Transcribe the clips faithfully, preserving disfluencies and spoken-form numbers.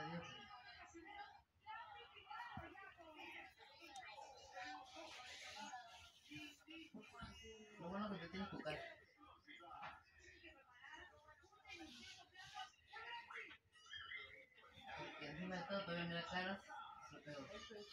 Dios. Lo bueno que te tienes tu casa. Porque encima de todo todavía me da caras, es lo peor.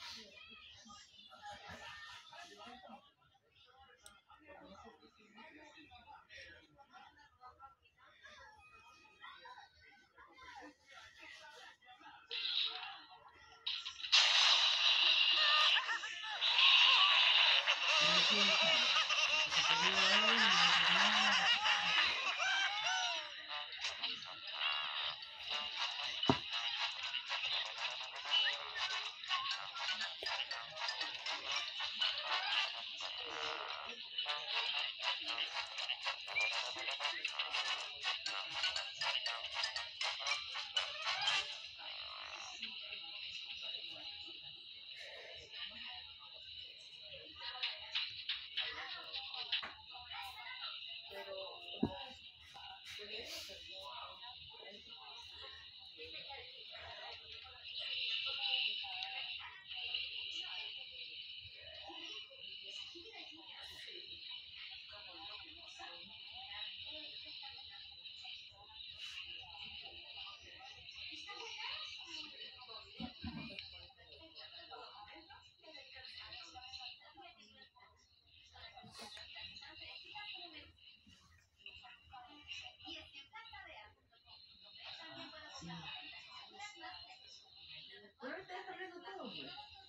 Pero ahorita ya está abriendo todo, pues.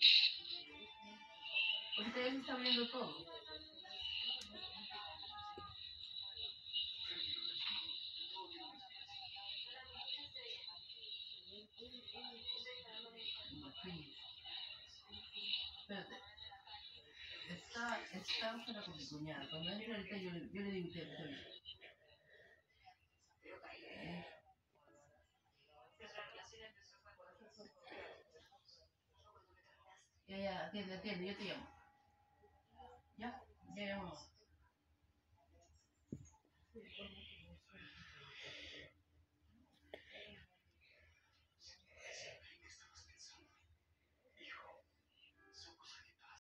Ahorita ya se está abriendo todo. Espérate. Está, está fuera con mi cuñada. Cuando entre ahorita yo, yo le digo que ahorita viene. Ya, ya, atiende, atiende, yo te llamo. Ya, ya llamamos.